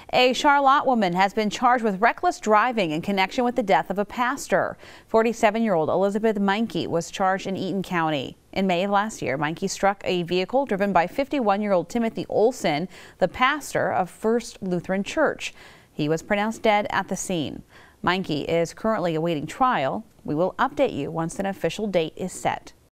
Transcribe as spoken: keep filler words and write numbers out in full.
A Charlotte woman has been charged with reckless driving in connection with the death of a pastor. forty-seven-year-old Elizabeth Meinke was charged in Eaton County. In May of last year, Meinke struck a vehicle driven by fifty-one-year-old Timothy Olson, the pastor of First Lutheran Church. He was pronounced dead at the scene. Meinke is currently awaiting trial. We will update you once an official date is set.